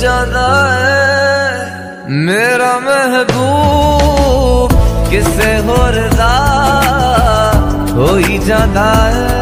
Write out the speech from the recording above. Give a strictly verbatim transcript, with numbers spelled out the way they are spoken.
जाता है मेरा महबूब किसे होर दा हो ही जाता है।